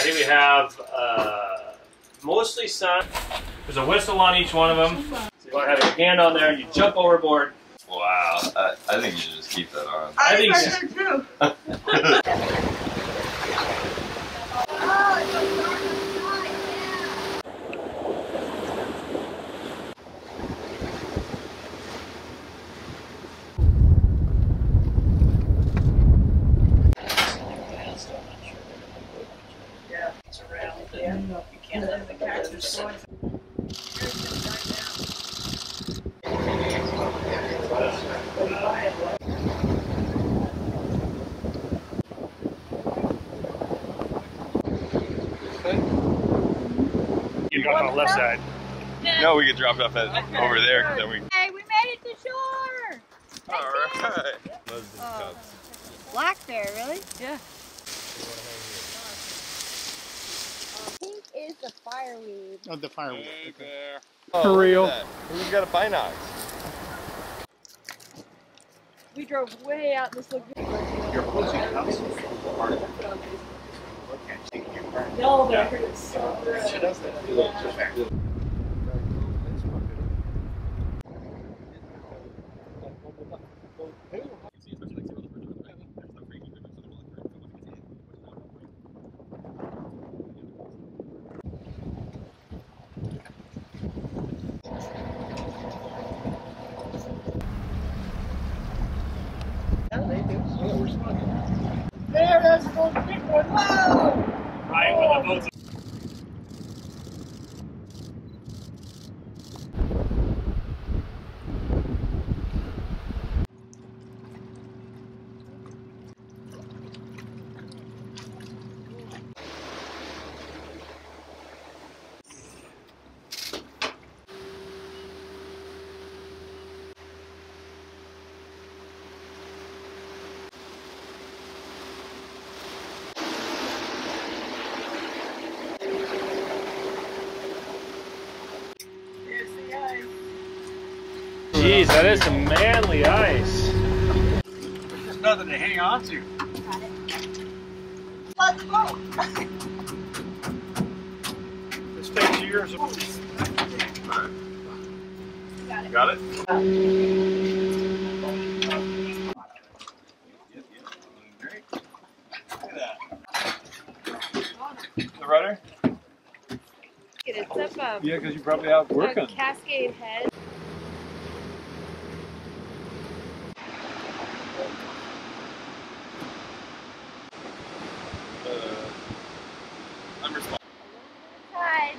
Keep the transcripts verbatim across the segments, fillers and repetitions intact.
Ready? We have uh, mostly sun. There's a whistle on each one of them. So you want to have your hand on there, you jump overboard. Wow, I, I think you should just keep that on. I, I think think so. so too. Yeah, it's around. Yeah. You can't let the cactus go. You got on the left side. No, we could drop it off at, over there, because then we... Hey, we made it to shore! Alright. Oh. Black bear, really? Yeah. Pink is the fireweed. Oh, the fireweed. Hey, Okay. bear. For Oh, real? look at that. Who's got a binocs? We drove way out this lagoon. You're opposing house. No, but I heard it's so good. She does that. There, that's the big one. Whoa! Right when the boats. Here's the ice. Jeez, that is some manly ice. There's nothing to hang on to. Let's go. This takes years of... Got it? Great. Look at that. The rudder? It's up a, Yeah, because you're probably out a working. Cascade Head. Uh, I'm responsible. Tide.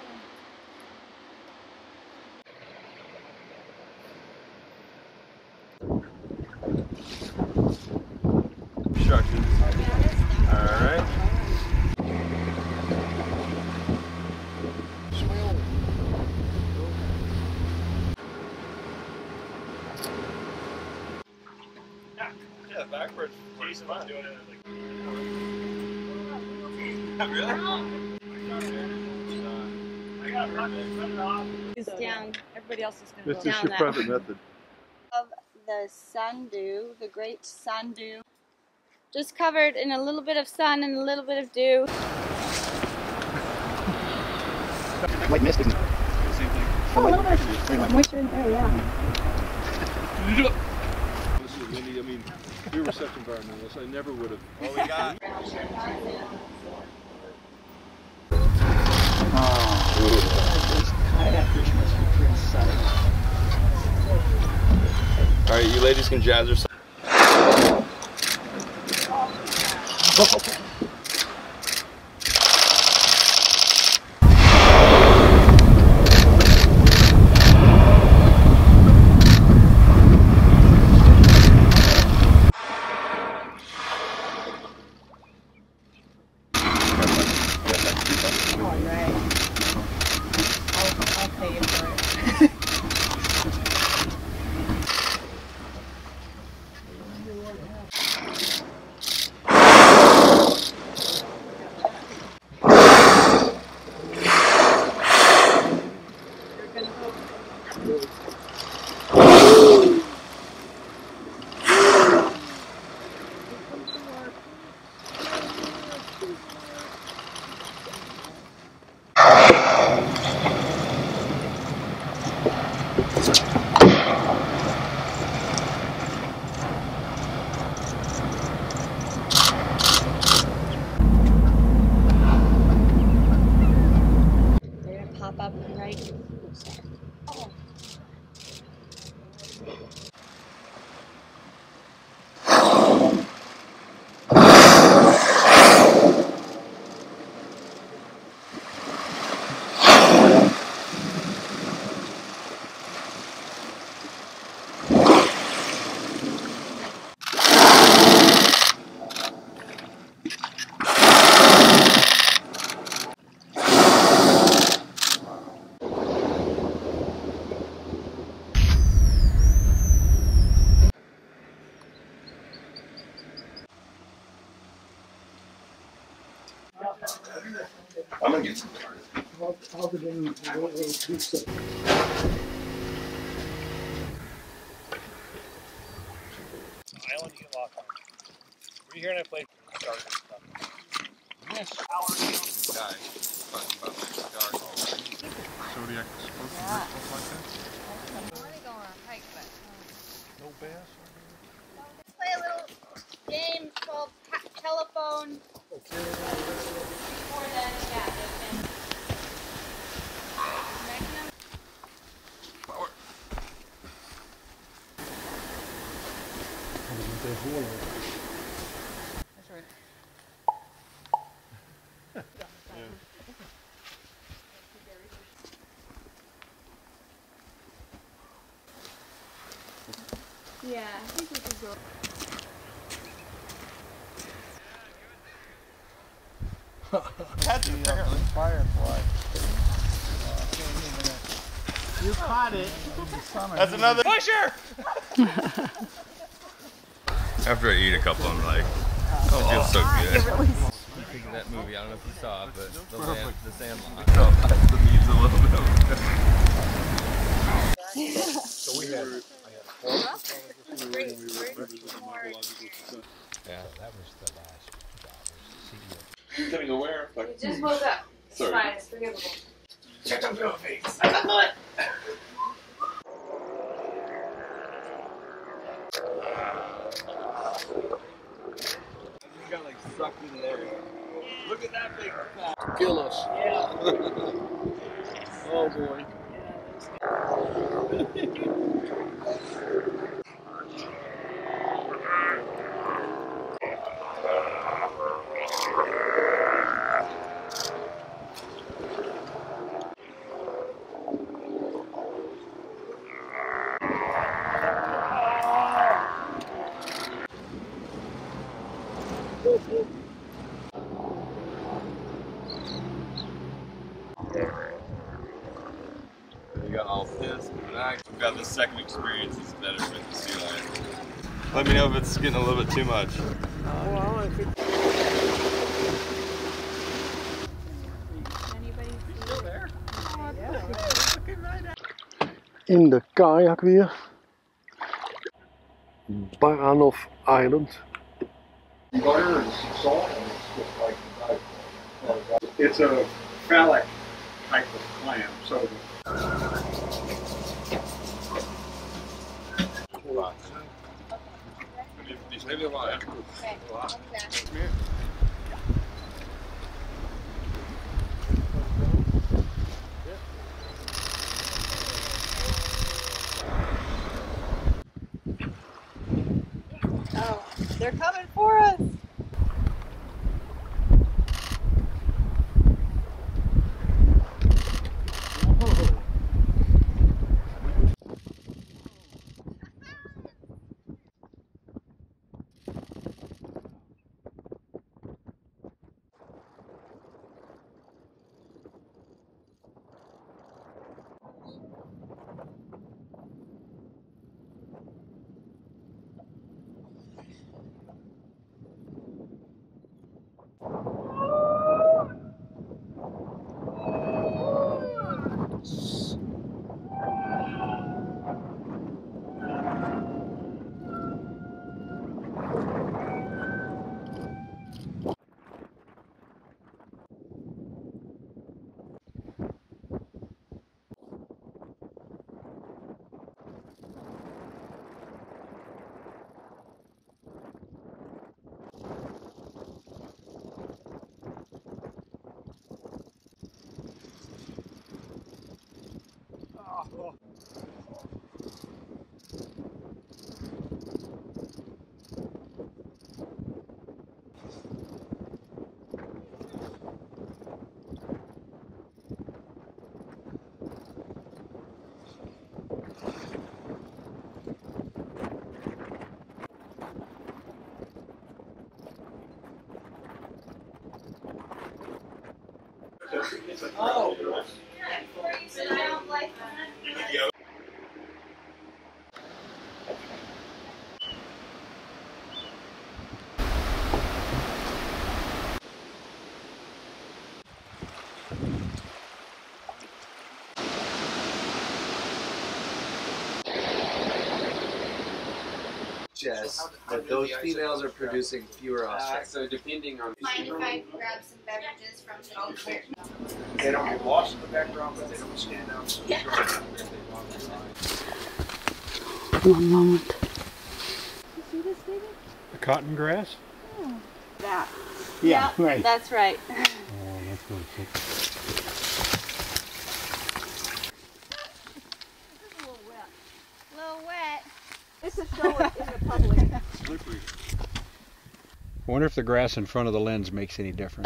Instructions. Alright. Yeah, backwards. Jason was doing it like. Really? I got run it, run it off. It's down. Everybody else is going to It's go just down your that private way. method. Of the sundew, the great sundew. Just covered in a little bit of sun and a little bit of dew. Like mist, isn't it? Same thing. Oh, a little bit of moisture in there, yeah. This is windy. I mean, we were such environmentalists. I never would have. What we got? Alright, you ladies can jazz yourself. All right. I'll, I'll pay you for it. altijd een toestel. Island you can walk on. Were you here and I played Star Wars stuff? Guy talking about their cigars all day. Zodiac is supposed to drink stuff like that? I want to go on a hike, but No bass? let's play a little game called ta- telephone. Before then, yeah, they can. Magnum. Power. That's right. Yeah, I think we could go. That's apparently firefly. You caught it. That's another pusher! After I eat a couple, I'm like, oh, it feels so good. Think of that movie, I don't know if you saw it, but the, land, the Sandlot. Oh, that's the needs a little bit of it. So we had, Yeah, that was the last job. Getting aware, like, Just woke up. It's sorry. fine. It's forgivable. Check out your face. I got bullet. You got like sucked in there. Look at that big fat. Kill us. Yeah. Oh boy. You got all pissed, but I actually got the second experience is better with the sea lion. Let me know if it's getting a little bit too much. Well, if it... Still there? In de kajak weer. Baranof Island. Butter and some salt, and it's just like it's a phallic type of clam. So Maybe why. Okay. Exactly. Oh, they're coming for us. Oh. I don't like that. suggests that those females are producing fewer offspring. So depending on. Mind if I grab some beverages from the They don't get lost in the background, but they don't stand out so Yeah. strong. One moment. You see this, David? The cotton grass? Oh. That. Yeah, yeah, right. That's right. Oh, that's really sick. It's a little wet. A little wet. It's a show in the public. Slippery. I wonder if the grass in front of the lens makes any difference.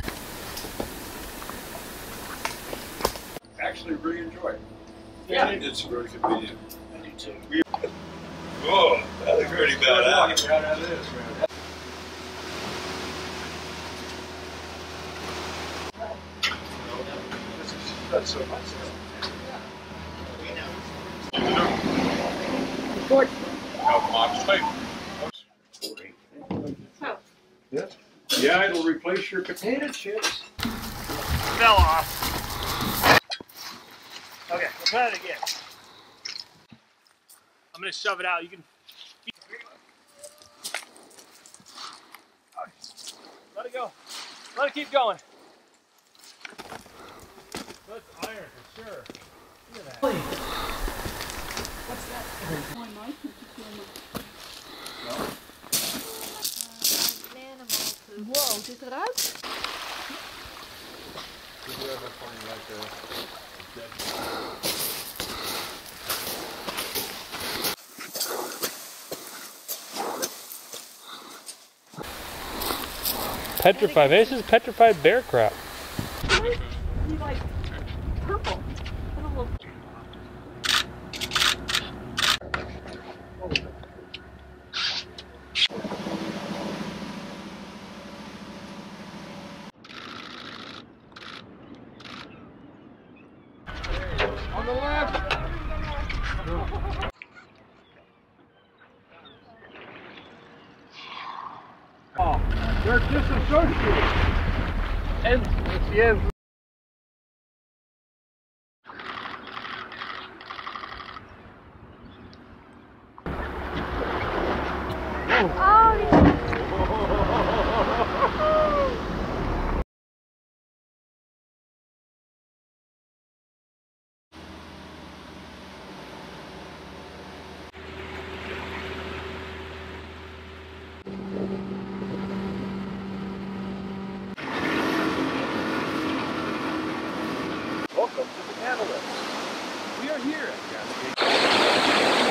Actually, really enjoy it. Yeah. It's very convenient. I do too. Whoa, that looks pretty badass. Yeah, that is, man. That's so much. Gord. Yeah. Yeah, it'll replace your potato chips. Fell off. Okay, we'll try it again. I'm gonna shove it out. You can. Okay. Let it go. Let it keep going. That's iron for sure. Look at that. What's that? My knife. Wow, zit eruit? Petrified. This is petrified bear crap. He's like purple. A little. On the left. Oh, they're disassociated. And It's the end. Welcome to the Catalyst. We are here at Cascade.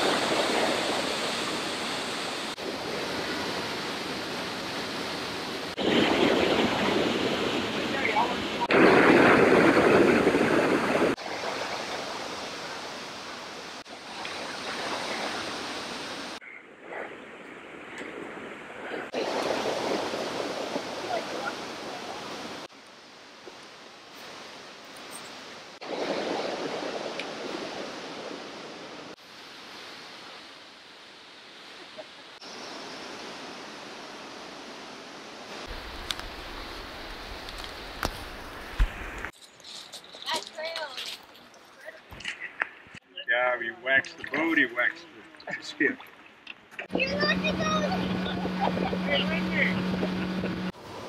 Yeah, we waxed the boat, he waxed the, the skip. You're not to go.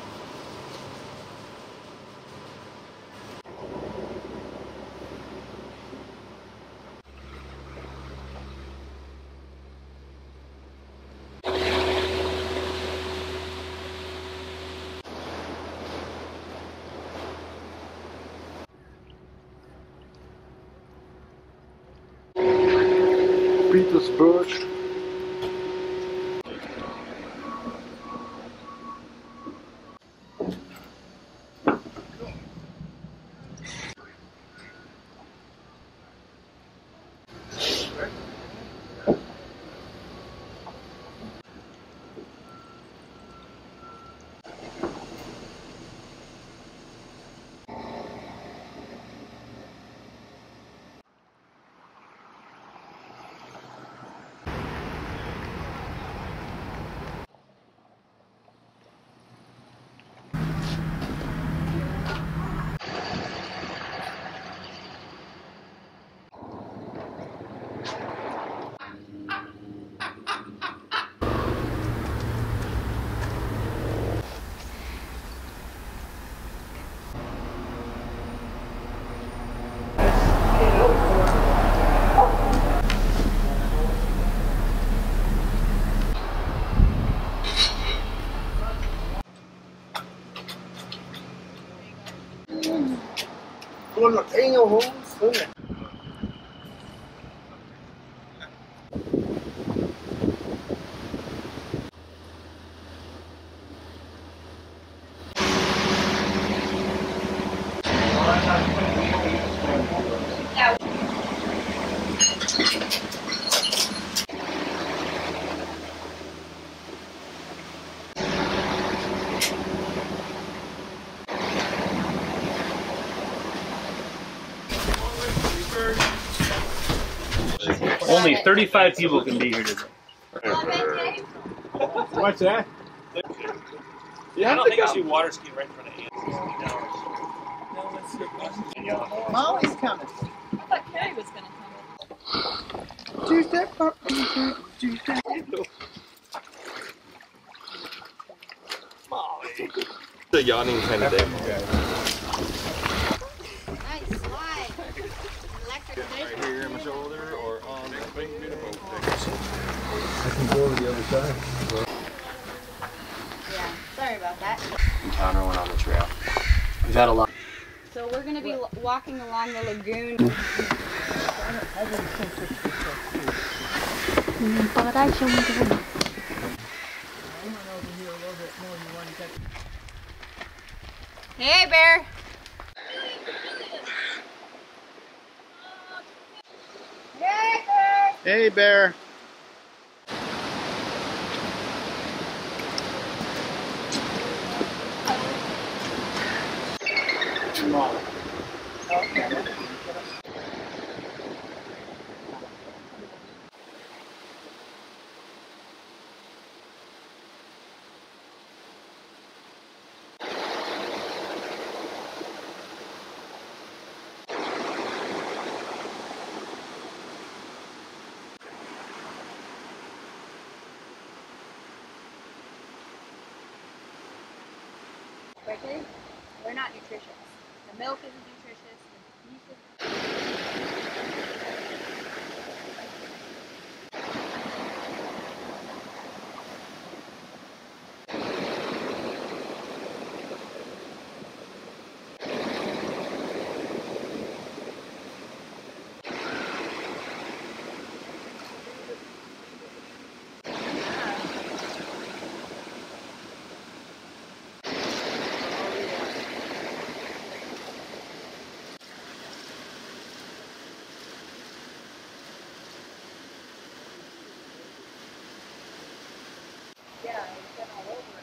Petersburg. whole thing. Only thirty-five people can be here today. What's that? I don't think I should water ski right in front of Anthony. Molly's coming. I thought Carrie was going to come. Tuesday, Tuesday. It's a yachting kind of day. Nice slide. Electric Right here on my shoulder or on the big beautiful. I can go to the other side. Yeah, sorry about that. Encounter one on the trail. We've had a lot. So we're going to be walking along the lagoon. Hey, Bear. Hey, Bear. Hey, Bear. Quickly, they're not nutritious. The milk isn't nutritious. The beef isn't. Yeah, it's been all over it.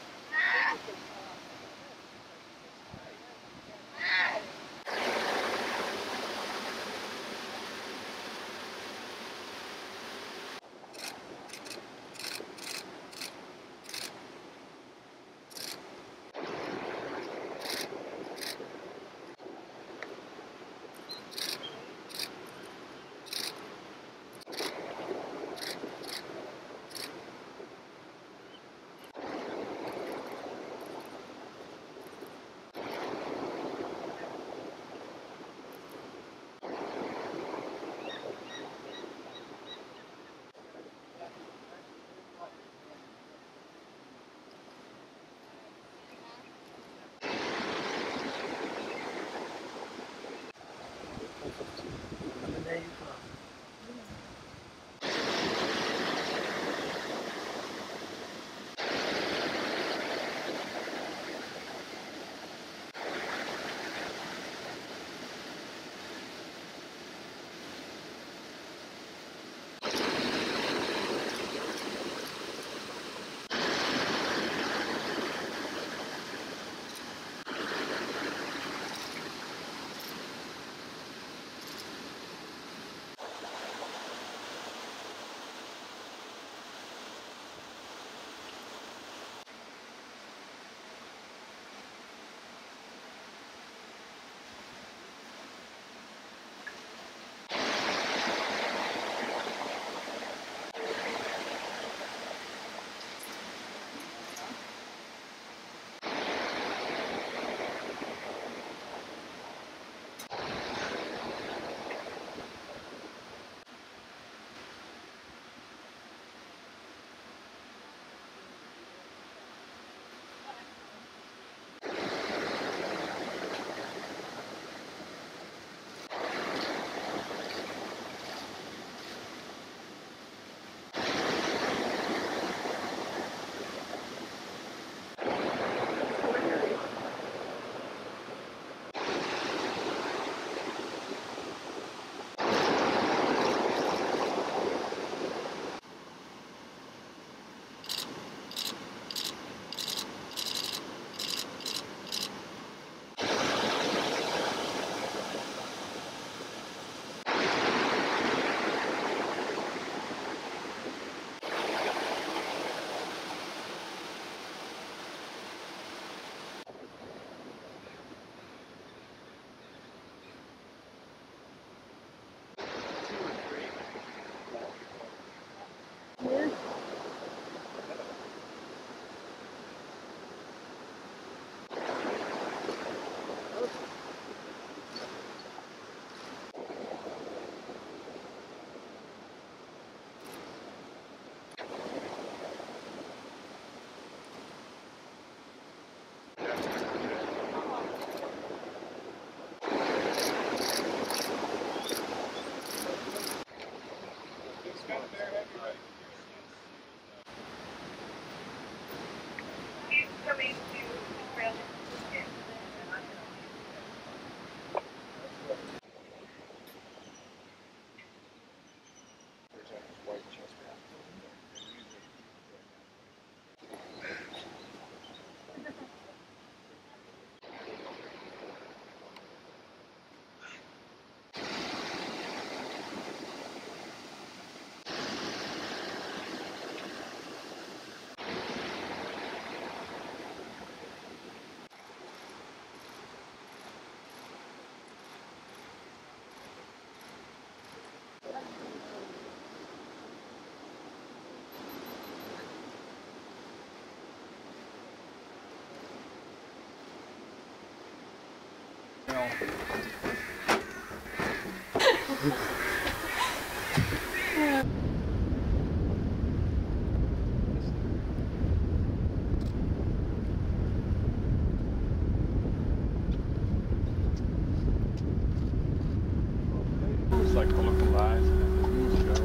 It's like colorful eyes and then the news show.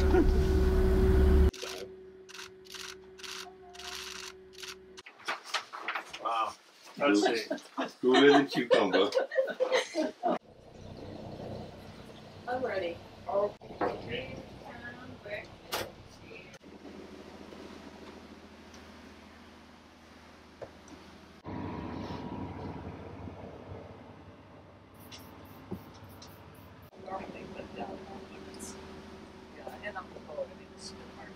Wow. Let's see. Cool as a cucumber. I'm ready. Normally put down limits. Yeah, and I'm going to be the smart.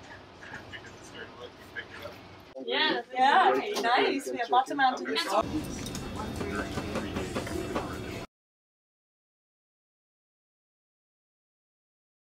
Yeah, yeah, nice. We have lots of mountains.